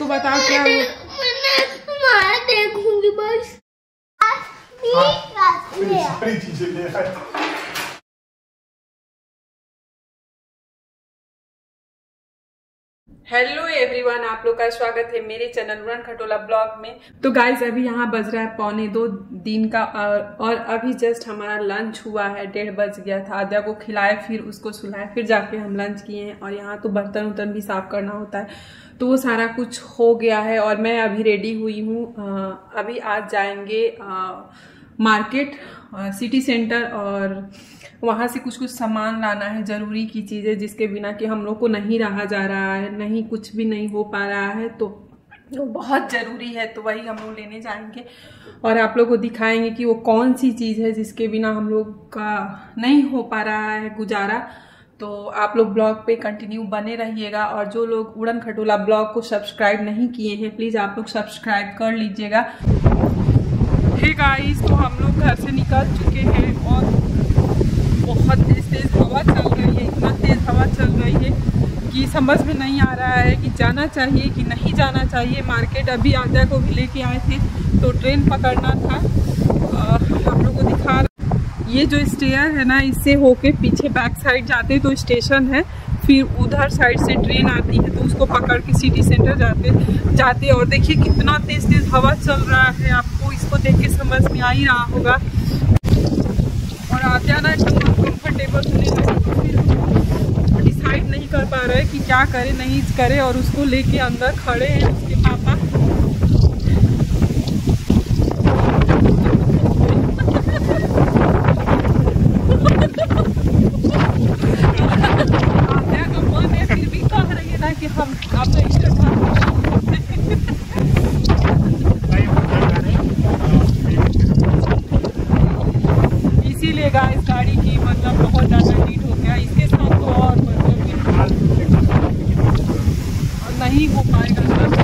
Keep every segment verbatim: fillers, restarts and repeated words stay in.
इसको बताओ क्या हो। मैं देखूंगी बस। सारी चीजें ले आए। हेलो एवरीवन, आप लोग का स्वागत है मेरे चैनल उड़न खटोला ब्लॉग में। तो गाइज अभी यहाँ बज रहा है पौने दो दिन का और, और अभी जस्ट हमारा लंच हुआ है। डेढ़ बज गया था। आद्या को खिलाए, फिर उसको सुलाए, फिर जाके हम लंच किए हैं। और यहाँ तो बर्तन उर्तन भी साफ करना होता है, तो वो सारा कुछ हो गया है। और मैं अभी रेडी हुई हूँ। अभी आज जाएंगे आ, मार्केट, सिटी सेंटर, और वहाँ से कुछ कुछ सामान लाना है, ज़रूरी की चीज़ें जिसके बिना कि हम लोग को नहीं रहा जा रहा है, नहीं कुछ भी नहीं हो पा रहा है, तो वो बहुत ज़रूरी है। तो वही हम लोग लेने जाएंगे और आप लोग को दिखाएंगे कि वो कौन सी चीज़ है जिसके बिना हम लोग का नहीं हो पा रहा है गुजारा। तो आप लोग ब्लॉग पे कंटिन्यू बने रहिएगा। और जो लोग उड़न खटोला ब्लॉग को सब्सक्राइब नहीं किए हैं, प्लीज़ आप लोग सब्सक्राइब कर लीजिएगा। हे गाइस, तो हम लोग घर से निकल चुके हैं और बहुत तेज तेज हवा चल रही है। इतना तेज हवा चल रही है कि समझ में नहीं आ रहा है कि जाना चाहिए कि नहीं जाना चाहिए मार्केट। अभी आद्या को भी लेके आए थे, तो ट्रेन पकड़ना था। हम लोग को दिखा रहा, ये जो स्टेयर है ना, इससे होके पीछे बैक साइड जाते तो स्टेशन है, फिर उधर साइड से ट्रेन आती है, तो उसको पकड़ के सिटी सेंटर जाते जाते और देखिए कितना तेज तेज हवा चल रहा है। आपको इसको देख के समझ में आ ही रहा होगा। और आद्या ना एकदम कंफर्टेबल होने लगी, तो फिर डिसाइड नहीं कर पा रहे कि क्या करे नहीं करे। और उसको लेके अंदर खड़े हैं उसके पापा। आद्या का मन है, फिर भी कह रही है ना कि हम आप इसीलिए गाइस गाड़ी की मतलब बहुत ज़्यादा हीट हो गया। इसके साथ तो और मतलब नहीं हो पाएगा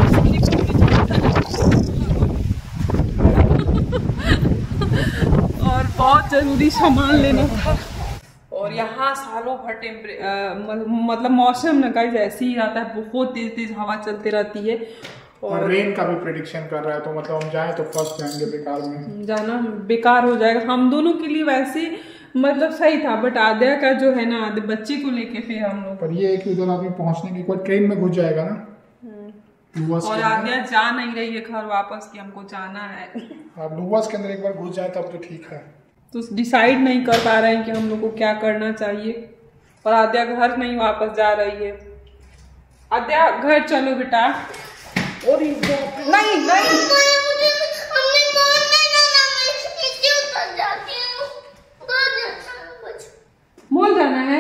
और बहुत ज़रूरी सामान लेना था। और यहाँ सालों भर टेम्परे मतलब मौसम न गाइस ऐसे ही रहता है, बहुत तेज तेज हवा चलती रहती है। और रेन का भी प्रेडिक्शन कर रहा है, तो मतलब हम जाएं तो फर्स्ट जाएंगे, बेकार में जाना बेकार हो जाएगा। हम दोनों के लिए वैसे मतलब सही था, बट आद्या का जो है ना, आद्या बच्चे को लेके फिर हम लोग, पर ये है कि उधर आदमी पहुंचने की कोई ट्रेन में घुस जाएगा ना। और आद्या जा नहीं रही है घर वापस कि हमको जाना है। आप लुवास के अंदर एक बार घुस जाए तब तो ठीक है। तो डिसाइड नहीं कर पा रहे हैं कि हम लोग को क्या करना चाहिए। और आद्या घर नहीं वापस जा रही है। आद्या घर चलो बेटा। और नहीं नहीं मॉल जाना है।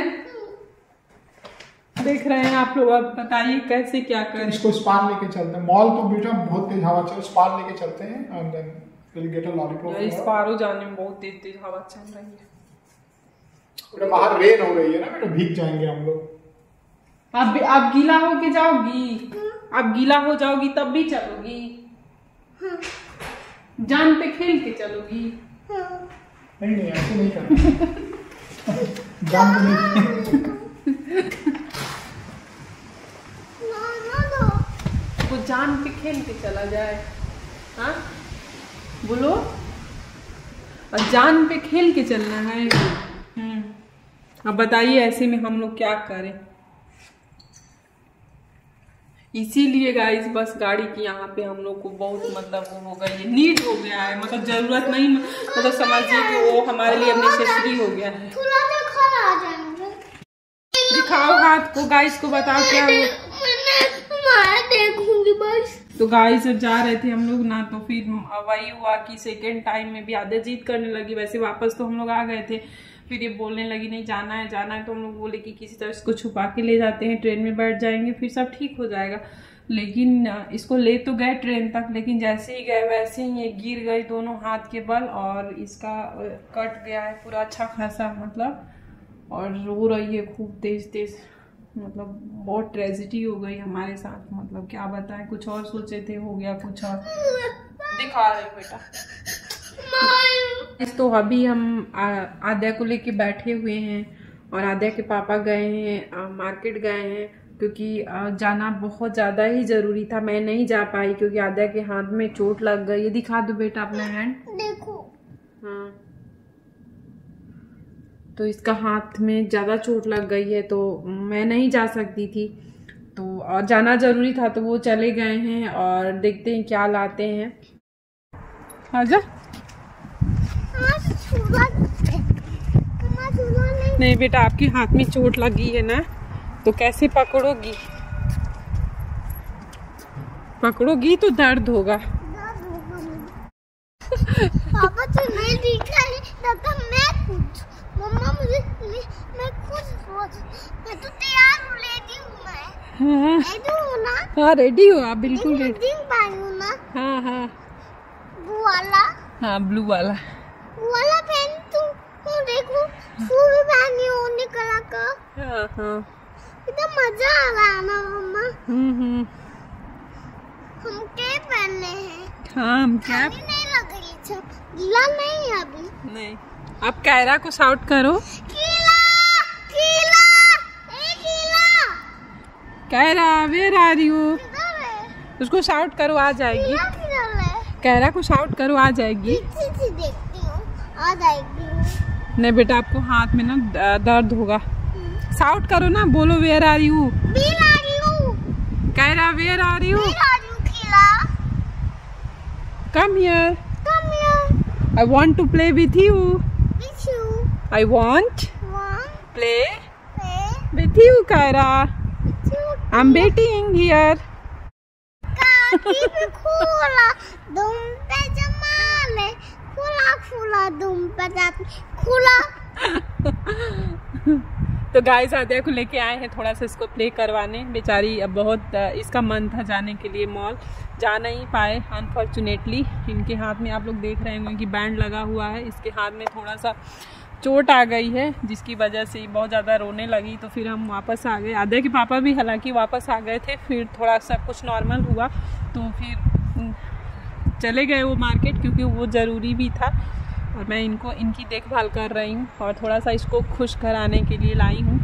देख रहे हैं आप लोग, अब बताइए कैसे क्या करें। इसको स्पान लेके चलते हैं। मॉल तो बेटा बहुत तेज हवा चल, स्पान लेके चलते हैं and then will get a lollipop. Sparrow जाने में बहुत तेज तेज हवा चल रही है। बेटा बाहर रेन हो रही है ना बेटा, भीग जाएंगे हम लोग। आप आप गीला होके जाओगी, आप गीला हो जाओगी तब भी चलोगी? जान पे खेल के चलोगी? नहीं नहीं ऐसे नहीं करना। जान पे नहीं। वो जान पे खेल के चला जाए, हाँ बोलो। और जान पे खेल के चलना है। हम्म अब बताइए ऐसे में हम लोग क्या करें। इसीलिए गाइस बस गाड़ी की यहाँ पे हम लोग को बहुत मतलब वो हो गई है, नीड हो गया है, मतलब जरूरत नहीं, मतलब समझिए कि वो हमारे लिए नेसेसरी हो गया है। दिखाओ हाथ को, गाइस को बताओ क्या हो। मैं देखूंगी बस। तो गाइस जब जा रहे थे हम लोग ना, तो फिर वही हुआ कि सेकेंड टाइम में भी आद्या जीत करने लगी। वैसे वापस तो हम लोग आ गए थे, फिर ये बोलने लगी नहीं जाना है जाना है। तो हम लोग बोले कि किसी तरह इसको छुपा के ले जाते हैं, ट्रेन में बैठ जाएंगे फिर सब ठीक हो जाएगा। लेकिन इसको ले तो गए ट्रेन तक, लेकिन जैसे ही गए वैसे ही ये गिर गई दोनों हाथ के बल, और इसका कट गया है पूरा अच्छा खासा मतलब। और रो रही है खूब तेज तेज, मतलब बहुत ट्रेजेडी हो गई हमारे साथ। मतलब क्या बताएं, कुछ और सोचे थे, हो गया कुछ और। दिखा रहे बेटा। तो अभी हम आद्या को लेके बैठे हुए हैं और आद्या के पापा गए हैं मार्केट गए हैं। क्योंकि जाना बहुत ज़्यादा ही ज़रूरी था। मैं नहीं जा पाई क्योंकि आद्या के हाथ में चोट लग गई। ये दिखा दो बेटा अपना हैंड। देखो। हाँ, तो इसका हाथ में ज़्यादा चोट लग गई है तो मैं नहीं जा सकती थी, तो और जाना ज़रूरी था तो वो चले गए हैं और देखते हैं क्या लाते हैं। आजा। नहीं बेटा, आपके हाथ में चोट लगी है ना, तो कैसे पकड़ोगी? पकड़ोगी तो दर्द होगा। पापा तो नहीं दिखा है, तो मैं कुछ मम्मा मुझे मैं खुद मैं तो तैयार हूँ, रेडी हूँ मैं। हाँ रेडी हूँ ना? हाँ रेडी हो आप, बिल्कुल रेडी। दिन पाई हूँ ना? हाँ हाँ वो वाला। हाँ ब्लू वाला। वो वाला पहन तू देखो, फूल पहनी हो निकला का। हाँ हाँ इतना मजा आ रहा है ना मम्मा। हम्म हम्म हम क्या पहनने हैं? हाँ हम क्या नहीं लग रही है, गीला नहीं है अभी। नहीं, आप कायरा को शाउट करो। कीला, कीला, ए कीला। Kaira where are you? किधर है? उसको शाउट करो, आ जाएगी। कीला किधर है? कायरा को शाउट करो, आ जाएगी। पीछे से देखती हूँ, आ जाएगी। नहीं बेटा, आपको हाथ में ना दर्द होगा। शाउट करो ना, बोलो where are you? Where are you? Kaira where are you? Where are you कीला? Come here. Come here. I want to play with you. With you. I want want play play with you Kaira. With you. I am waiting here. काकी भी खोला दुम पे जमाले, खुला खुला दुम पे जाती खुला। तो गाइस आद्या को लेके आए हैं थोड़ा सा इसको प्ले करवाने। बेचारी अब बहुत इसका मन था जाने के लिए मॉल, जा नहीं पाए अनफॉर्चुनेटली। इनके हाथ में आप लोग देख रहे होंगे कि बैंड लगा हुआ है, इसके हाथ में थोड़ा सा चोट आ गई है जिसकी वजह से बहुत ज़्यादा रोने लगी। तो फिर हम वापस आ गए। आद्या के पापा भी हालांकि वापस आ गए थे, फिर थोड़ा सा कुछ नॉर्मल हुआ तो फिर चले गए वो मार्केट, क्योंकि वो ज़रूरी भी था। और मैं इनको इनकी देखभाल कर रही हूँ और थोड़ा सा इसको खुश कराने के लिए लाई हूँ।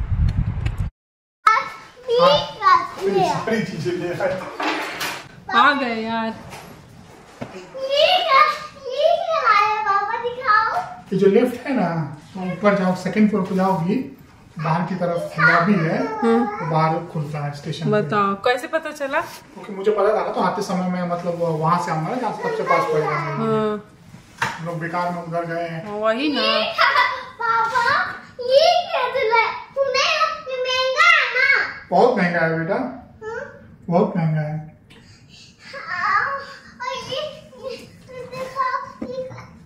आ गए यार। ये जो लिफ्ट है ना, तो ऊपर जाओ, सेकंड फ्लोर पे जाओगी, बाहर की तरफ लॉबी है, तो बाहर खुलता है स्टेशन। बताओ कैसे पता चला? क्योंकि मुझे पता था ना, तो आते समय मैं मतलब वहाँ से आऊंगा ना जहाँ सबसे पास पड़ेगा। हाँ। हम लोग बेकार में उधर गए हैं। वही ना पापा, ये क्या है? तूने ये महंगा है ना? बहुत महंगा है बेटा। हाँ? बहुत महंगा है। हाँ, और ये, ये, देखो, ये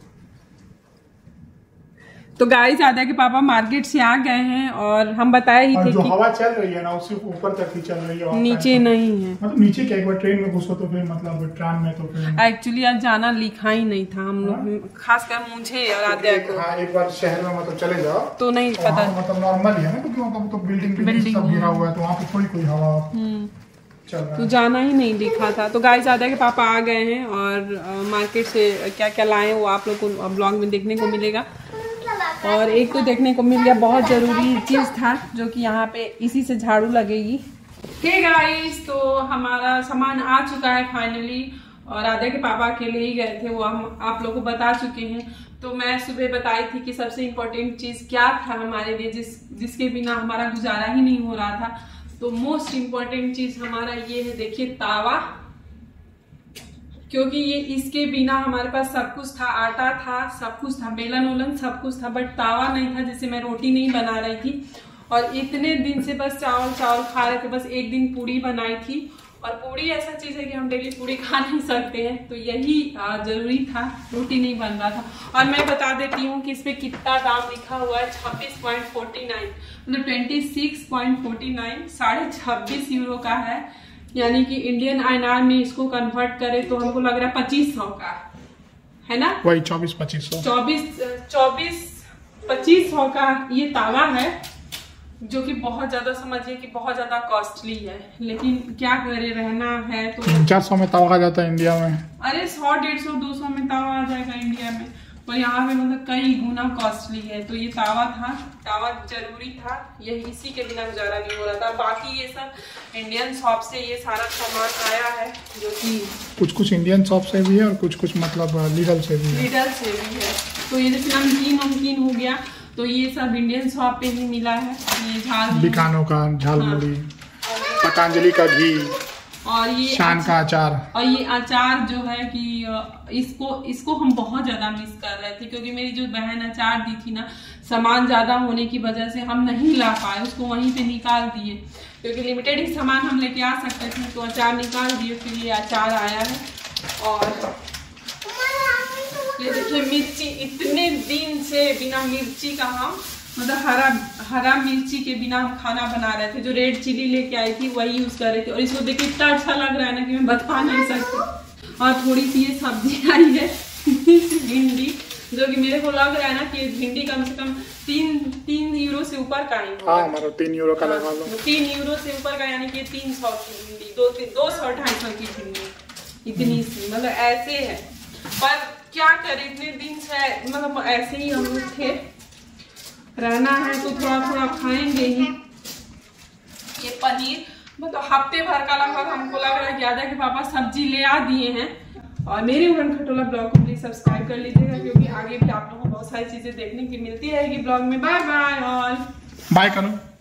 तो गाइस आद्या के पापा मार्केट से आ गए हैं और हम बताए ही और थे जो कि हवा चल रही है ना उससे ऊपर तक ही चल रही है, नीचे नहीं है। मतलब नीचे क्या, एक बार ट्रेन में घुसो तो फिर मतलब ट्राम में तो फिर एक्चुअली आज जाना लिखा ही नहीं था हम लोग, खासकर मुझे और आद्या को। हाँ, एक बार शहर में मतलब चले जाओ तो नहीं तो पता, मतलब नॉर्मल ही है ना, क्योंकि मतलब तो बिल्डिंग बिल्डिंग सब गिरा हुआ है, तो वहाँ पे थोड़ी कोई हवा चल रहा तो है। जाना ही नहीं लिखा था। तो गाइस आद्या के पापा आ गए हैं और आ, मार्केट से क्या क्या लाए वो आप लोग को ब्लॉग में देखने को मिलेगा। और एक तो देखने को मिल गया, बहुत ज़रूरी चीज़ था जो कि यहाँ पे इसी से झाड़ू लगेगी। हे गाइस, तो हमारा सामान आ चुका है फाइनली, और आद्या के पापा अकेले ही गए थे, वो हम आप लोगों को बता चुके हैं। तो मैं सुबह बताई थी कि सबसे इम्पोर्टेंट चीज़ क्या था हमारे लिए, जिस जिसके बिना हमारा गुजारा ही नहीं हो रहा था। तो मोस्ट इम्पोर्टेंट चीज़ हमारा ये है, देखिए तावा, क्योंकि ये इसके बिना हमारे पास सब कुछ था, आटा था, सब कुछ था, बेलन वोलन सब कुछ था, बट तावा नहीं था जिससे मैं रोटी नहीं बना रही थी। और इतने दिन से बस चावल चावल खा रहे थे, बस एक दिन पूड़ी बनाई थी, और पूड़ी ऐसा चीज़ है कि हम डेली पूड़ी खा नहीं सकते हैं, तो यही जरूरी था, रोटी नहीं बन रहा था। और मैं बता देती हूँ कि इस पर कितना दाम लिखा हुआ है, छब्बीस पॉइंट फोर्टी नाइन मतलब twenty six point forty nine साढ़े छब्बीस यूरो का है, यानी कि इंडियन आईएनआर में इसको कन्वर्ट करें तो हमको लग रहा है पच्चीस सौ का है ना, वही चौबीस पच्चीस सौ चौबीस चौबीस पच्चीस सौ का ये तावा है, जो कि बहुत ज्यादा समझिए कि बहुत ज्यादा कॉस्टली है, लेकिन क्या करे, रहना है तो। चार सौ में तवा आ जाता है इंडिया में। अरे सौ डेढ़ सौ दो सौ में तवा आ जाएगा इंडिया में, और यहाँ पे मतलब कई गुना कॉस्टली है। तो ये तावा था, तावा जरूरी था, यही इसी के बिना गुजारा नहीं हो रहा था। बाकी ये सब इंडियन शॉप से ये सारा सामान आया है, जो कि कुछ कुछ इंडियन शॉप से भी है और कुछ कुछ मतलब लीडल से भी है। लीडल से भी है। तो ये जैसे नमकीन नमकीन हो गया, तो ये सब इंडियन शॉप पे ही मिला है। ये झाल बिकानो का झालमुड़ी, पतंजलि का घी और ये शान का अचार। और ये अचार जो है कि इसको इसको हम बहुत ज्यादा मिस कर रहे थे, क्योंकि मेरी जो बहन अचार दी थी ना, सामान ज्यादा होने की वजह से हम नहीं ला पाए, उसको वहीं पे निकाल दिए, क्योंकि लिमिटेड ही सामान हम लेके आ सकते थे। तो अचार निकाल दिए, फिर ये अचार आया है। और ये देखिए मिर्ची, इतने दिन से बिना मिर्ची का हम मतलब हरा हरा मिर्ची के बिना हम खाना बना रहे थे। जो रेड चिली लेके आई थी वही यूज कर रहे थे, और इसको देखिए इतना अच्छा लग रहा है ना कि मैं बता नहीं सकती। और थोड़ी सी ये सब्जी आई है भिंडी, जो कि मेरे को लग रहा है ना कि भिंडी कम से कम तीन तीन यूरो से ऊपर का ही हाँ, हमारा तीन यूरो का लगा लो। तीन यूरो से ऊपर का, यानी कि तीन सौ की भिंडी, दो दो सौ ढाई सौ की भिंडी, इतनी सी मतलब ऐसे है। पर क्या करें, इतने दिन से मतलब ऐसे ही हम लोग थे, रहना है तो थोड़ा थोड़ा खाएंगे ही। ये पनीर मतलब हफ्ते भर का लगभग हमको लग रहा है कि आधा के पापा सब्जी ले आ दिए हैं। और मेरे उड़न खटोला ब्लॉग को प्लीज सब्सक्राइब कर लीजिएगा, क्योंकि आगे भी आप लोगों को बहुत सारी चीजें देखने की मिलती रहेगी ब्लॉग में। बाय बाय ऑल, बाय करो।